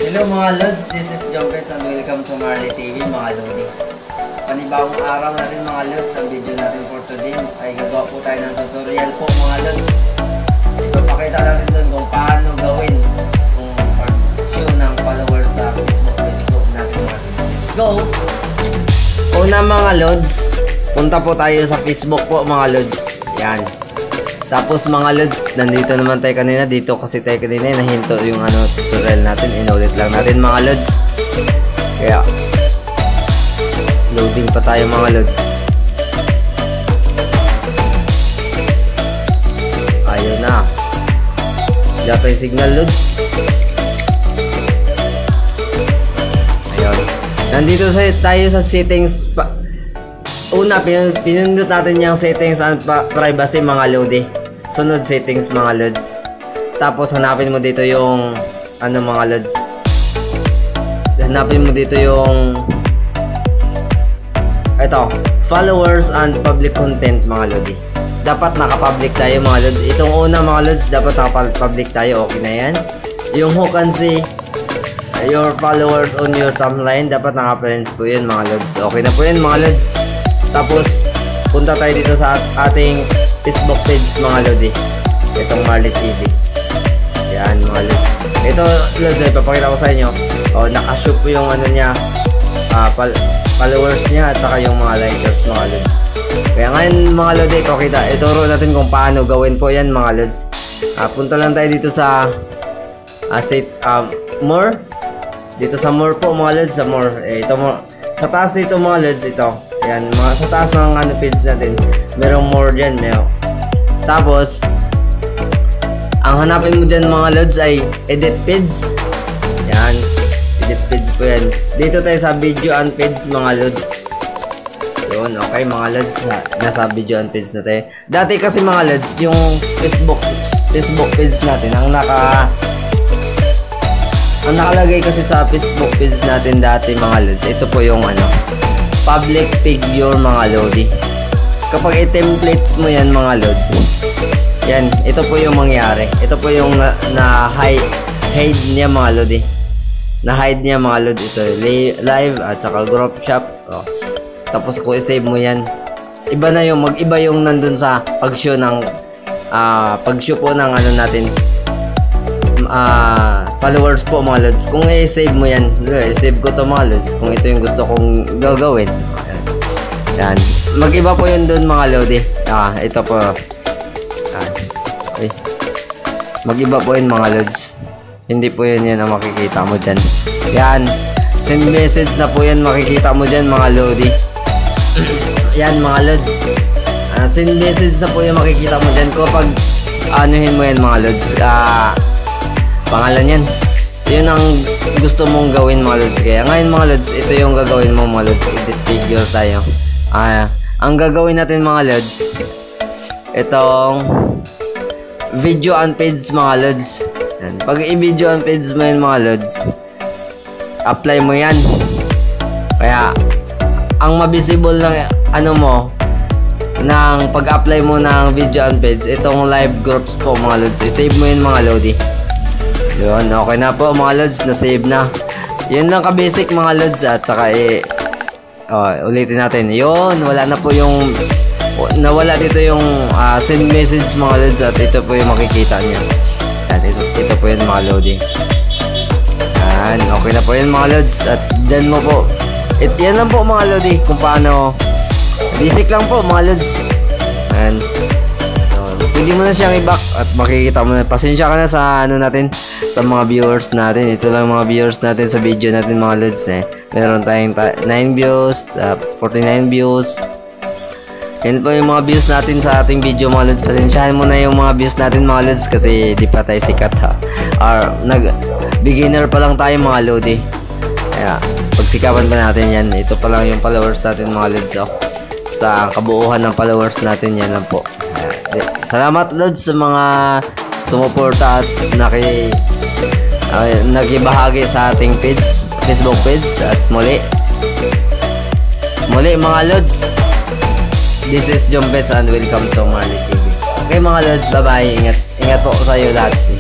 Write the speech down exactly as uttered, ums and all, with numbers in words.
Hello mga Lods, this is Jumpets and welcome to Marley T V mga Lodi. Panibagong araw natin mga Lods. Ang video natin for today ay gagawa po tayo ng tutorial po mga Lods. Ipapakita natin doon kung paano gawin kung pag-show ng followers sa Facebook page po natin mga Lods. Let's go! Una mga Lods, punta po tayo sa Facebook po mga Lods. Yan. Tapos mga Lods, nandito naman tayo kanina. Dito kasi tayo kanina, nahinto yung ano, tutorial natin. Inulit lang natin mga Lods. Kaya, loading pa tayo mga Lods. Ayaw na. Wala tayong signal Lods. Ayun. Nandito sa, tayo sa settings. Pa, una, pinindot natin yung settings and privacy mga Lodi. Sunod settings mga Lods. Tapos hanapin mo dito yung ano mga Lods. Hanapin mo dito yung ito, followers and public content mga Lodi. Dapat naka-public tayo mga Lods. Itong una mga Lods, dapat naka-public tayo. Okay na yan. Yung who can see your followers on your timeline, dapat naka-friends po yun mga Lods. Okay na po yun mga Lods. Tapos punta tayo dito sa ating Facebook page mga Lodi. Itong Marley T V. Yan mga Lods. Ito Lods, ay papakita ko sa inyo. O, nakashoot po yung ano niya, uh, followers niya at saka yung mga likers mga Lods. Kaya ngayon mga Lodi, pakita, ituro natin kung paano gawin po yan mga Lods. Uh, punta lang tayo dito sa uh, set, uh, more. Dito sa more po mga Lods, sa more. Eh, ito more. Sa taas dito mga Lods, ito. Yan, mga sa taas ng ano page natin, merong more dyan, meron. Tapos, ang hanapin mo dyan mga Lods ay edit page. Yan, edit page po yan. Dito tayo sa video and page mga Lods. Yun, okay mga Lods, nasa video and page na tayo. Dati kasi mga Lods, yung Facebook Facebook page natin, ang naka ang nakalagay kasi sa Facebook page natin dati mga Lods, ito po yung ano, public figure mga Lodi. Kapag i-templates mo yan mga Lods, yan, ito po yung mangyari. Ito po yung na, na hide, hide niya mga Lodi. Na hide niya mga Lodi. Ito live at saka group shop. Oh. Tapos kung i-save mo yan, iba na yung mag-iba yung nandun sa pag-show ng uh, pag-show po ng ano natin, uh, followers po mga Lods. Kung i-save mo yan, i-save ko to mga Lods kung ito yung gusto kong gagawin. Yan, mag-iba po yun dun mga Lodi. Ah, ito po. Ah, okay. Mag-iba po yun mga Lods. Hindi po yun yan ang makikita mo dyan. Yan, send message na po yan makikita mo dyan mga Lodi. Yan mga Lods, uh, send message na po yung makikita mo dyan. Kapag anuhin mo yan mga Lods, ah, pangalan yan, yun ang gusto mong gawin mga Lods. Kaya ngayon mga Lods, ito yung gagawin mo mga Lods. Edit figure tayo. Ah, ang gagawin natin mga Lods, itong video and page mga Lods. Yan. Pag i-video and page mo yun mga Lods, apply mo yan. Kaya ang mabisible ng ano mo ng pag-apply mo ng video and page, itong live groups po mga Lods. I-save mo yun mga Lodi. Yun, okay na po mga Lods, na-save na. Yun lang ka-basic mga Lods. At saka eh, oh, ulitin natin. Yun, wala na po yung nawala dito yung uh, send message mga Lods. At ito po yung makikita nyo. Yan, ito, ito po yun mga Lodi. Yan, okay na po yun mga Lods. At dyan mo po, it, yan lang po mga Lodi, kung paano. Basic lang po mga Lods. Yan, pwede mo na siyang i-back at makikita mo na. Pasensya ka na sa ano natin, sa mga viewers natin. Ito lang mga viewers natin sa video natin mga Lods eh. Meron tayong nine views, uh, forty-nine views. Yan po yung mga views natin sa ating video mga Lods. Pasensyahan mo na yung mga views natin mga Lods kasi di pa tayo sikat ha. Or nag beginner pa lang tayo mga Lodi. Kaya pagsikapan pa natin yan. Ito pa lang yung followers natin mga Lods. Oh. Sa kabuuhan ng followers natin yan lang po. Salamat Lods sa mga sumuporta at naki uh, nagibahagi sa ating page, Facebook page. At muli muli mga Lods, this is Jumpets and welcome to Marley T V. Okay mga Lods, bye bye. Ingat, ingat po sa iyo lahat.